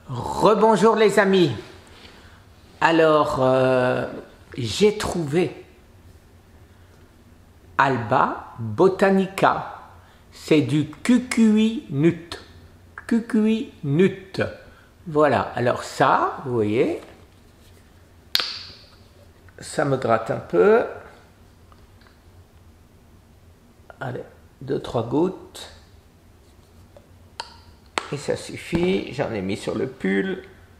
Rebonjour les amis. Alors, j'ai trouvé Alba botanica. C'est du cucuy nut. Cucuy nut. Voilà. Alors ça, vous voyez, ça me gratte un peu. Allez, 2-3 gouttes. Et ça suffit, j'en ai mis sur le pull.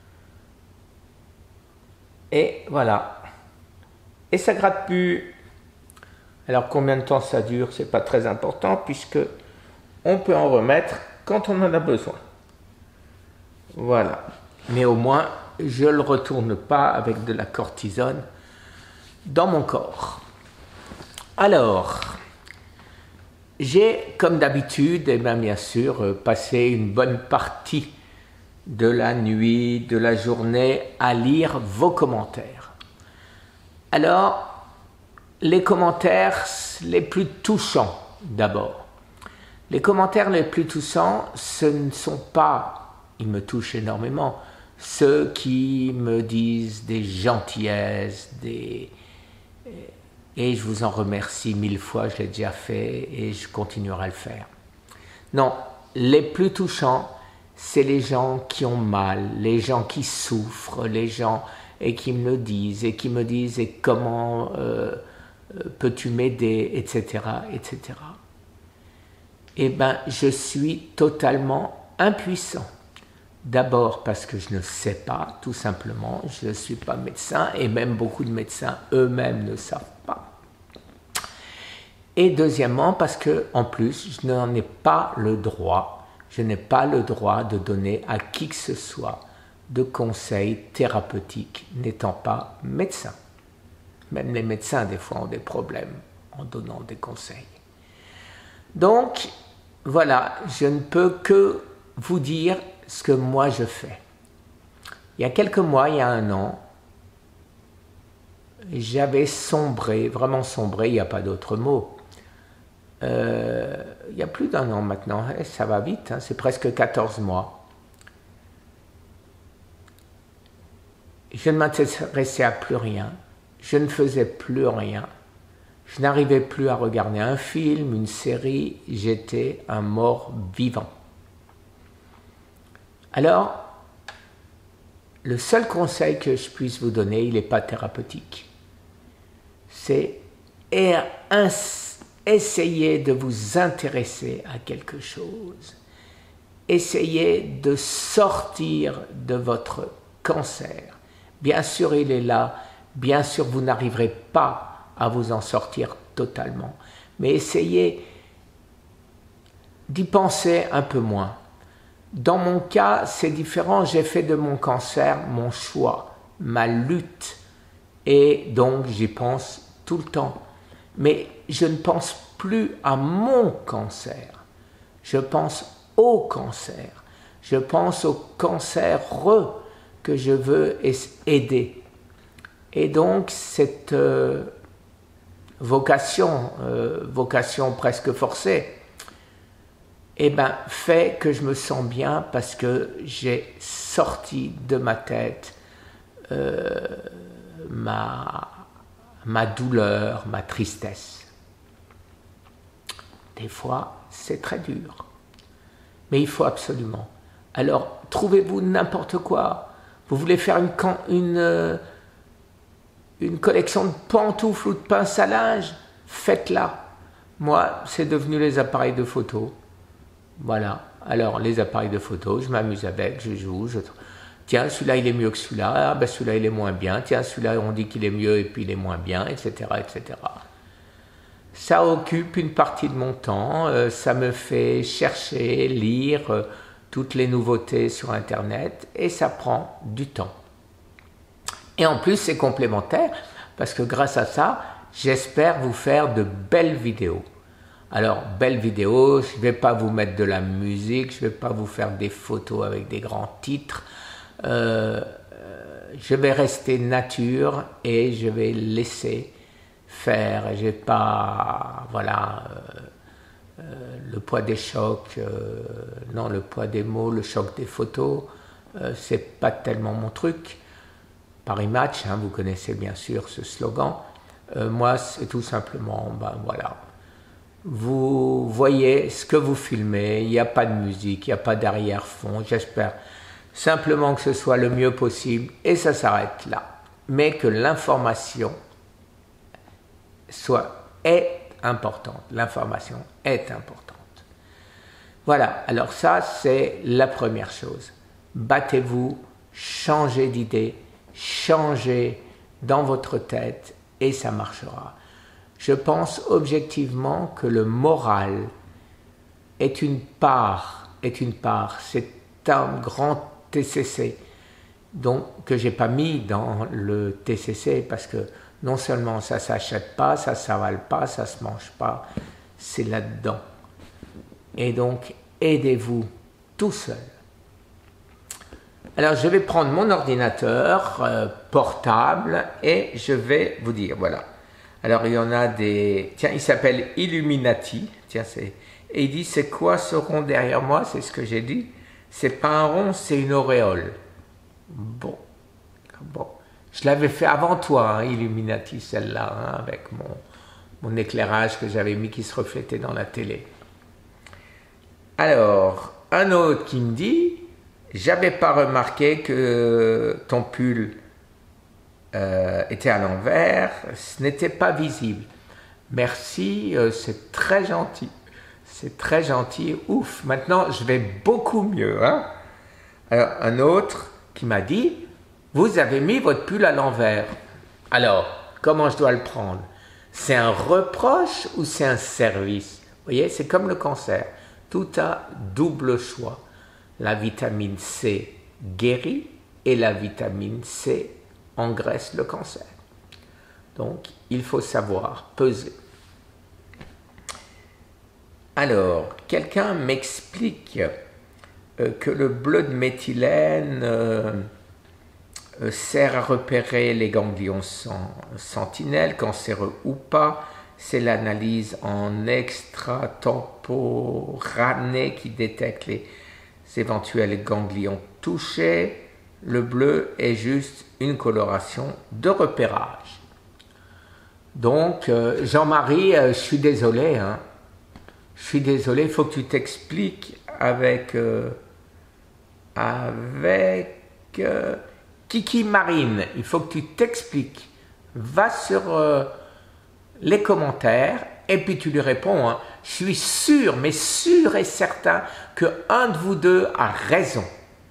Et voilà. Et ça gratte plus. Alors combien de temps ça dure, c'est pas très important puisque on peut en remettre quand on en a besoin. Voilà. Mais au moins, je ne le retourne pas avec de la cortisone dans mon corps. Alors, j'ai, comme d'habitude, et bien sûr, passé une bonne partie de la nuit, de la journée à lire vos commentaires. Alors, les commentaires les plus touchants d'abord. Les commentaires les plus touchants, ce ne sont pas, ils me touchent énormément, ceux qui me disent des gentillesses, et je vous en remercie 1000 fois, je l'ai déjà fait et je continuerai à le faire. Non, les plus touchants, c'est les gens qui ont mal, les gens qui souffrent, les gens et qui me le disent, et qui me disent et comment peux-tu m'aider, etc., etc. Eh bien, je suis totalement impuissant. D'abord parce que je ne sais pas, tout simplement, je ne suis pas médecin, et même beaucoup de médecins eux-mêmes ne savent pas. Et deuxièmement, parce que en plus, je n'en ai pas le droit, je n'ai pas le droit de donner à qui que ce soit de conseils thérapeutiques n'étant pas médecin. Même les médecins, des fois, ont des problèmes en donnant des conseils. Donc, voilà, je ne peux que vous dire ce que moi je fais. Il y a quelques mois, il y a 1 an, j'avais sombré, vraiment sombré, il n'y a pas d'autre mot. Il y a plus d'1 an maintenant, ça va vite, hein, c'est presque 14 mois. Je ne m'intéressais à plus rien, je ne faisais plus rien, je n'arrivais plus à regarder un film, une série, j'étais un mort vivant. Alors, le seul conseil que je puisse vous donner, il n'est pas thérapeutique. C'est essayer de vous intéresser à quelque chose. Essayez de sortir de votre cancer. Bien sûr, il est là. Bien sûr, vous n'arriverez pas à vous en sortir totalement. Mais essayez d'y penser un peu moins. Dans mon cas, c'est différent. J'ai fait de mon cancer mon choix, ma lutte. Et donc, j'y pense tout le temps. Mais je ne pense plus à mon cancer. Je pense au cancer. Je pense au cancéreux que je veux aider. Et donc, cette vocation presque forcée, eh ben, fait que je me sens bien parce que j'ai sorti de ma tête ma douleur, ma tristesse. Des fois, c'est très dur, mais il faut absolument. Alors, trouvez-vous n'importe quoi. Vous voulez faire une collection de pantoufles ou de pinces à linge, faites-la. Moi, c'est devenu les appareils de photo. Voilà, alors les appareils de photo, je m'amuse avec, je joue, tiens, celui-là il est mieux que celui-là, ah, ben, celui-là il est moins bien, tiens, celui-là on dit qu'il est mieux et puis il est moins bien, etc., etc. Ça occupe une partie de mon temps, ça me fait chercher, lire toutes les nouveautés sur Internet et ça prend du temps. Et en plus c'est complémentaire parce que grâce à ça, j'espère vous faire de belles vidéos. Alors, belle vidéo, je ne vais pas vous mettre de la musique, je ne vais pas vous faire des photos avec des grands titres. Je vais rester nature et je vais laisser faire. Je ne vais pas, voilà, le poids des chocs, non, le poids des mots, le choc des photos. c'est pas tellement mon truc. Paris Match, hein, vous connaissez bien sûr ce slogan. Moi, c'est tout simplement, ben voilà, vous voyez ce que vous filmez, il n'y a pas de musique, il n'y a pas d'arrière-fond, j'espère simplement que ce soit le mieux possible et ça s'arrête là. Mais que l'information est importante, l'information est importante. Voilà, alors ça c'est la première chose. Battez-vous, changez d'idée, changez dans votre tête et ça marchera. Je pense objectivement que le moral est une part, c'est un grand TCC que j'ai pas mis dans le TCC parce que non seulement ça s'achète pas, ça s'avale pas, ça se mange pas, c'est là-dedans. Et donc aidez-vous tout seul. Alors je vais prendre mon ordinateur portable et je vais vous dire, voilà. Alors il y en a des... Tiens, il s'appelle Illuminati. Tiens, et il dit, c'est quoi ce rond derrière moi? C'est ce que j'ai dit. C'est pas un rond, c'est une auréole. Bon. Je l'avais fait avant toi, hein, Illuminati, celle-là, hein, avec mon éclairage que j'avais mis qui se reflétait dans la télé. Alors, un autre qui me dit, j'avais pas remarqué que ton pull était à l'envers, ce n'était pas visible. Merci, c'est très gentil. C'est très gentil. Ouf, maintenant je vais beaucoup mieux. Hein? Alors, un autre qui m'a dit, vous avez mis votre pull à l'envers. Alors, comment je dois le prendre? C'est un reproche ou c'est un service? Vous voyez, c'est comme le cancer. Tout a double choix. La vitamine C guérit et la vitamine C engraisse le cancer. Donc, il faut savoir peser. Alors, quelqu'un m'explique que le bleu de méthylène sert à repérer les ganglions sentinelles, cancéreux ou pas. C'est l'analyse en extratemporanée qui détecte les éventuels ganglions touchés. Le bleu est juste une coloration de repérage. Donc, Jean-Marie, je suis désolé, hein. Je suis désolé, il faut que tu t'expliques avec Kiki Marine. Il faut que tu t'expliques. Va sur les commentaires et puis tu lui réponds. Hein. Je suis sûr, mais sûr et certain qu'un de vous deux a raison.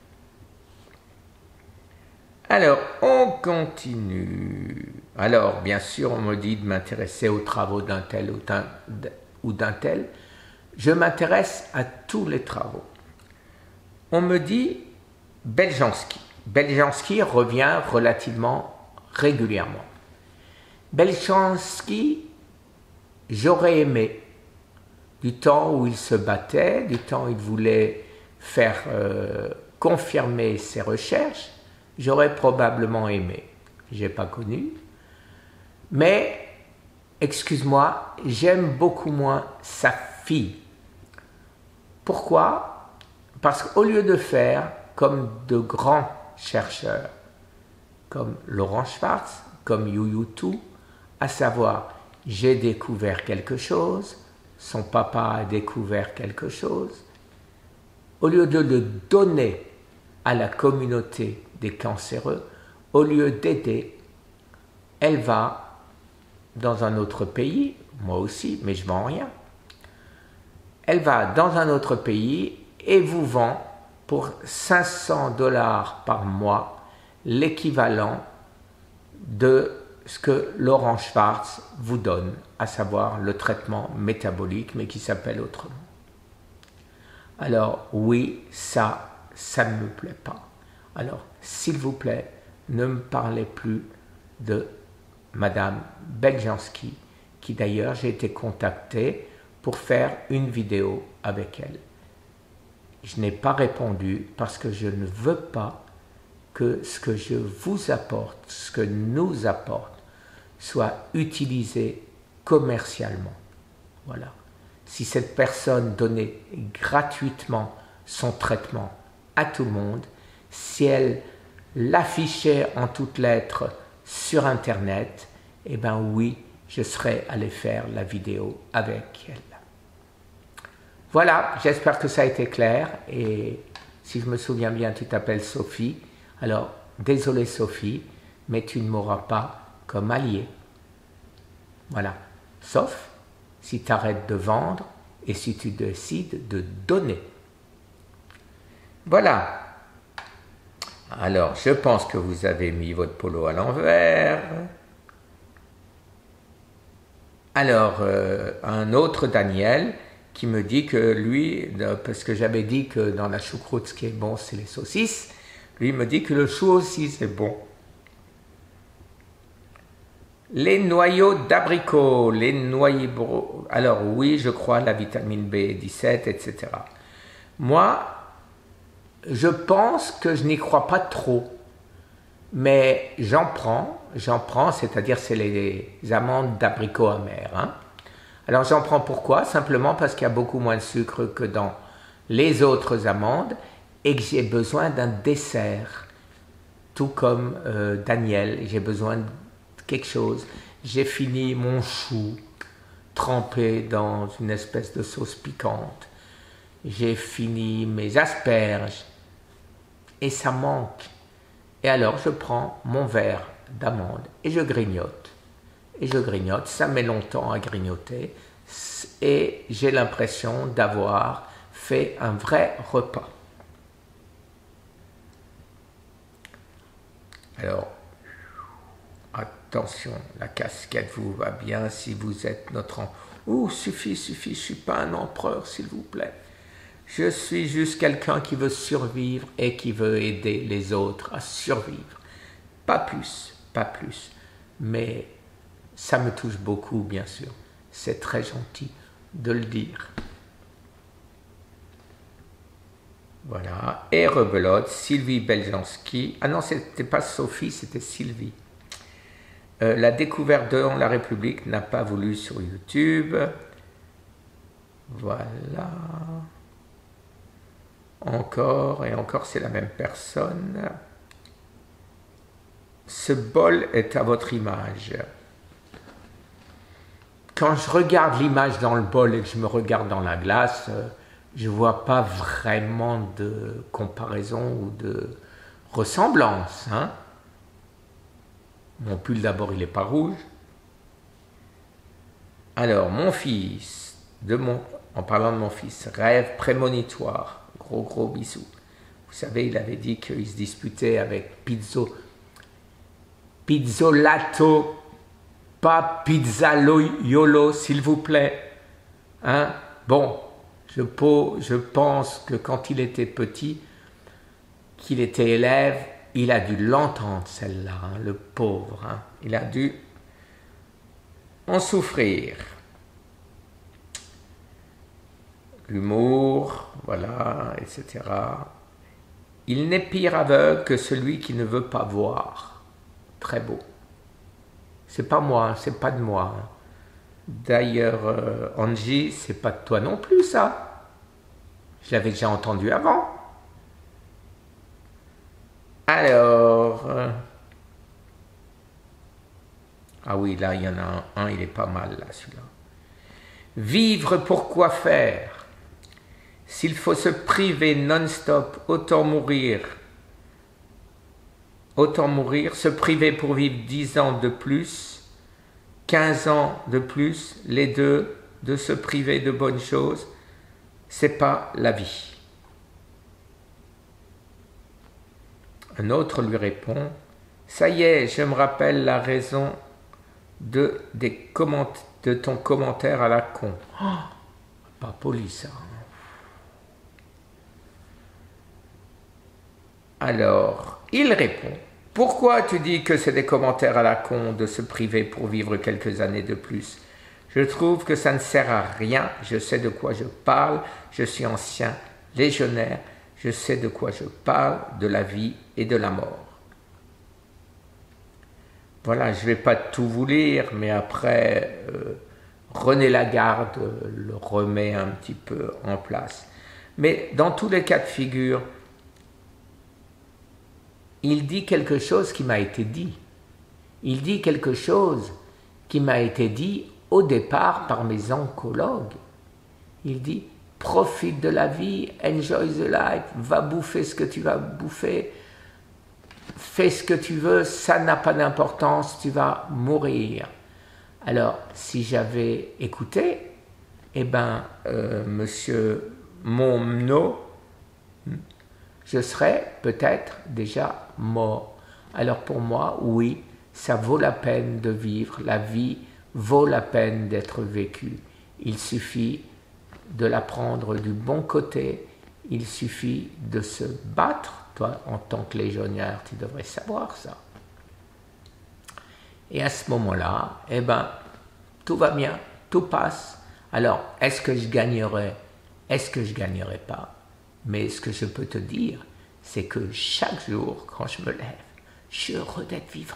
Alors, on continue. Alors, bien sûr, on me dit de m'intéresser aux travaux d'un tel ou d'un tel. Je m'intéresse à tous les travaux. On me dit Beljanski. Beljanski revient relativement régulièrement. Beljanski, j'aurais aimé, du temps où il se battait, du temps où il voulait faire confirmer ses recherches, j'aurais probablement aimé. Je n'ai pas connu. Mais, excuse-moi, j'aime beaucoup moins sa fille. Pourquoi? Parce qu'au lieu de faire comme de grands chercheurs, comme Laurent Schwartz, comme Yu Yu Tu, à savoir, j'ai découvert quelque chose, son papa a découvert quelque chose, au lieu de le donner à la communauté des cancéreux, au lieu d'aider, elle va dans un autre pays, moi aussi, mais je vends rien. Elle va dans un autre pays et vous vend pour 500 $ par mois l'équivalent de ce que Laurent Schwartz vous donne, à savoir le traitement métabolique, mais qui s'appelle autrement. Alors oui, ça ne me plaît pas. Alors, s'il vous plaît, ne me parlez plus de Madame Beljanski, qui d'ailleurs j'ai été contacté pour faire une vidéo avec elle. Je n'ai pas répondu parce que je ne veux pas que ce que je vous apporte, ce que nous apporte, soit utilisé commercialement. Voilà. Si cette personne donnait gratuitement son traitement à tout le monde, Si elle l'affichait en toutes lettres sur Internet, eh bien oui, je serais allé faire la vidéo avec elle. Voilà, j'espère que ça a été clair. Et si je me souviens bien, tu t'appelles Sophie. Alors, désolé Sophie, mais tu ne m'auras pas comme allié. Voilà. Sauf si tu arrêtes de vendre et si tu décides de donner. Voilà. Alors, je pense que vous avez mis votre polo à l'envers. Alors, un autre Daniel qui me dit que lui, parce que j'avais dit que dans la choucroute, ce qui est bon, c'est les saucisses, lui me dit que le chou aussi, c'est bon. Les noyaux d'abricot, les noyaux... Alors oui, je crois, la vitamine B17, etc. Moi, je pense que je n'y crois pas trop, mais j'en prends, c'est-à-dire c'est les amandes d'abricot amères. Hein. Alors j'en prends pourquoi? Simplement parce qu'il y a beaucoup moins de sucre que dans les autres amandes et que j'ai besoin d'un dessert. Tout comme Daniel, j'ai besoin de quelque chose. J'ai fini mon chou trempé dans une espèce de sauce piquante. J'ai fini mes asperges et ça manque. Et alors je prends mon verre d'amande et je grignote. Et je grignote, ça met longtemps à grignoter et j'ai l'impression d'avoir fait un vrai repas. Alors, attention, la casquette vous va bien si vous êtes notre... suffit, je ne suis pas un empereur, s'il vous plaît. Je suis juste quelqu'un qui veut survivre et qui veut aider les autres à survivre. Pas plus, mais ça me touche beaucoup, bien sûr. C'est très gentil de le dire. Voilà. Et rebelote, Sylvie Beljanski. Ah non, c'était pas Sophie, c'était Sylvie. La découverte de la République n'a pas voulu sur YouTube. Voilà. Encore et encore, c'est la même personne. Ce bol est à votre image. Quand je regarde l'image dans le bol et que je me regarde dans la glace, je ne vois pas vraiment de comparaison ou de ressemblance. Hein? Mon pull d'abord, il n'est pas rouge. Alors, mon fils, en parlant de mon fils, rêve prémonitoire. Gros bisous. Vous savez, il avait dit qu'il se disputait avec Pizzolato, pas Pizzaiolo, s'il vous plaît. Hein? Bon, je pense que quand il était petit, qu'il était élève, il a dû l'entendre celle-là, hein, le pauvre. Hein? Il a dû en souffrir. L'humour, voilà, etc. Il n'est pire aveugle que celui qui ne veut pas voir. Très beau. C'est pas moi, c'est pas de moi. D'ailleurs, Angie, c'est pas de toi non plus, ça. Je l'avais déjà entendu avant. Alors... Ah oui, là, il y en a un, il est pas mal, là, celui-là. Vivre pour quoi faire? S'il faut se priver non-stop, autant mourir. Autant mourir, se priver pour vivre 10 ans de plus, 15 ans de plus, les deux, de se priver de bonnes choses, c'est pas la vie. Un autre lui répond, ça y est, je me rappelle la raison de ton commentaire à la con. Oh, pas poli ça. Alors, il répond, pourquoi tu dis que c'est des commentaires à la con de se priver pour vivre quelques années de plus? Je trouve que ça ne sert à rien, je sais de quoi je parle, je suis ancien légionnaire, je sais de quoi je parle, de la vie et de la mort. Voilà, je ne vais pas tout vous lire, mais après, René Lagarde le remet un petit peu en place. Mais dans tous les cas de figure, il dit quelque chose qui m'a été dit. Il dit quelque chose qui m'a été dit au départ par mes oncologues. Il dit, profite de la vie, enjoy the life, va bouffer ce que tu vas bouffer, fais ce que tu veux, ça n'a pas d'importance, tu vas mourir. Alors, si j'avais écouté, eh bien, monsieur Monno, je serais peut-être déjà mort. Alors pour moi, oui, ça vaut la peine de vivre, la vie vaut la peine d'être vécue. Il suffit de la prendre du bon côté, il suffit de se battre. Toi, en tant que légionnaire, tu devrais savoir ça. Et à ce moment-là, eh ben, tout va bien, tout passe. Alors, est-ce que je gagnerai? Est-ce que je gagnerai pas? Mais ce que je peux te dire, c'est que chaque jour, quand je me lève, je suis heureux d'être vivant.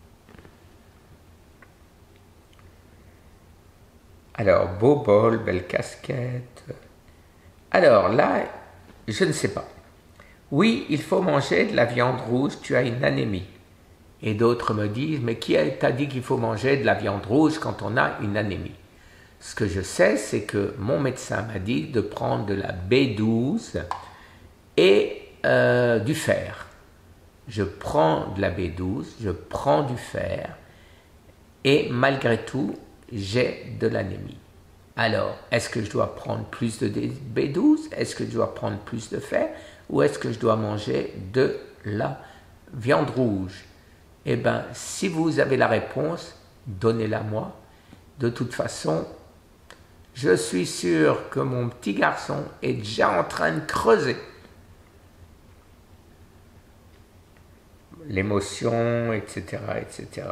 Alors, beau bol, belle casquette. Alors là, je ne sais pas. Oui, il faut manger de la viande rouge, tu as une anémie. Et d'autres me disent, mais qui t'a dit qu'il faut manger de la viande rouge quand on a une anémie? Ce que je sais, c'est que mon médecin m'a dit de prendre de la B12 et du fer. Je prends de la B12, je prends du fer et malgré tout, j'ai de l'anémie. Alors, est-ce que je dois prendre plus de B12? Est-ce que je dois prendre plus de fer? Ou est-ce que je dois manger de la viande rouge? Eh bien, si vous avez la réponse, donnez-la moi. De toute façon, je suis sûr que mon petit garçon est déjà en train de creuser. L'émotion, etc., etc.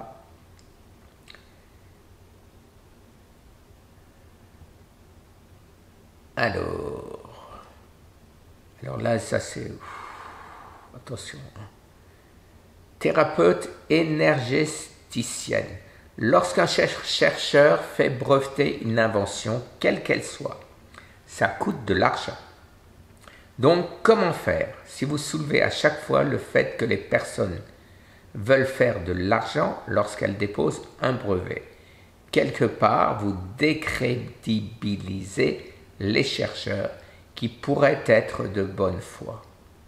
Alors là, ça c'est... Attention. Thérapeute énergéticienne. Lorsqu'un chercheur fait breveter une invention, quelle qu'elle soit, ça coûte de l'argent. Donc, comment faire si vous soulevez à chaque fois le fait que les personnes veulent faire de l'argent lorsqu'elles déposent un brevet? Quelque part, vous décrédibilisez les chercheurs qui pourraient être de bonne foi.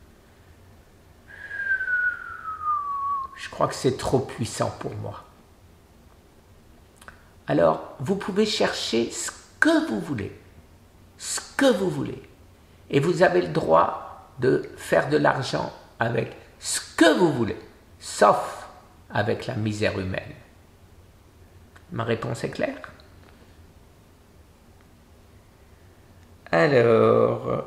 Je crois que c'est trop puissant pour moi. Alors, vous pouvez chercher ce que vous voulez. Ce que vous voulez. Et vous avez le droit de faire de l'argent avec ce que vous voulez, sauf avec la misère humaine. Ma réponse est claire? Alors,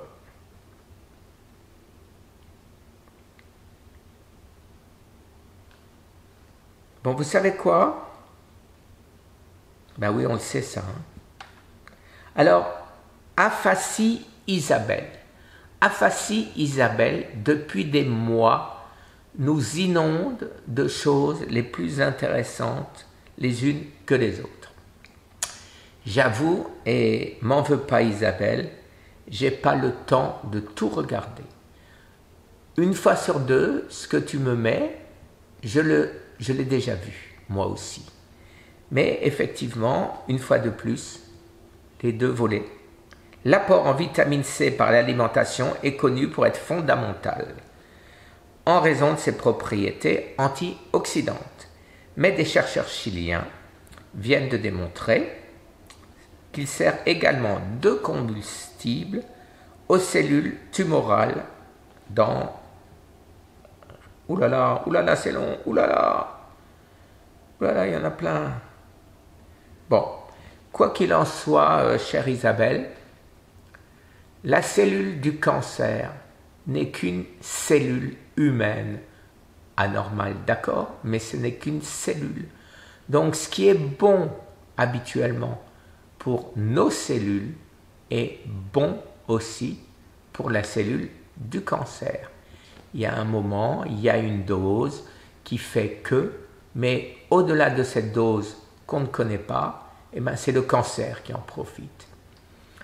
bon, vous savez quoi? Ben oui, on le sait ça. Alors, aphasie Isabelle. Aphasie Isabelle, depuis des mois, nous inonde de choses les plus intéressantes les unes que les autres. J'avoue, et m'en veux pas Isabelle, j'ai pas le temps de tout regarder. Une fois sur deux, ce que tu me mets, je l'ai déjà vu, moi aussi. Mais effectivement, une fois de plus, les deux volets. L'apport en vitamine C par l'alimentation est connu pour être fondamental, en raison de ses propriétés antioxydantes. Mais des chercheurs chiliens viennent de démontrer qu'il sert également de combustible aux cellules tumorales dans... Oulala, c'est long, oulala, il y en a plein. Bon, quoi qu'il en soit, chère Isabelle, la cellule du cancer n'est qu'une cellule humaine anormale, d'accord, mais ce n'est qu'une cellule. Donc, ce qui est bon habituellement pour nos cellules est bon aussi pour la cellule du cancer. Il y a un moment, il y a une dose qui fait que, mais au-delà de cette dose qu'on ne connaît pas, eh ben, c'est le cancer qui en profite.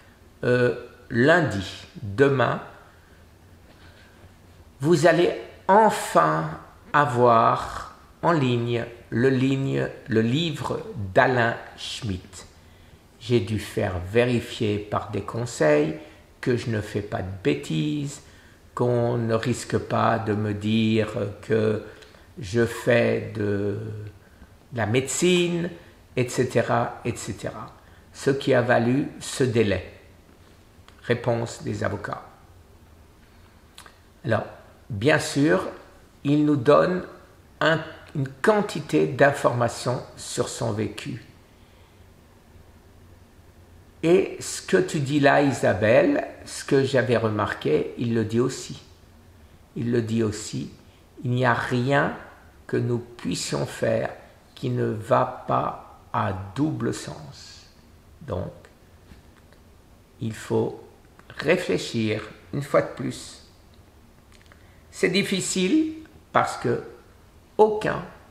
Lundi, demain, vous allez enfin avoir en ligne le livre d'Alain Schmitt. J'ai dû faire vérifier par des conseils que je ne fais pas de bêtises, qu'on ne risque pas de me dire que je fais de la médecine, etc., etc. Ce qui a valu ce délai. Réponse des avocats. Alors, bien sûr, il nous donne une quantité d'informations sur son vécu. Et ce que tu dis là, Isabelle, ce que j'avais remarqué, il le dit aussi. Il le dit aussi, il n'y a rien que nous puissions faire qui ne va pas à double sens. Donc, il faut réfléchir une fois de plus. C'est difficile parce que aucun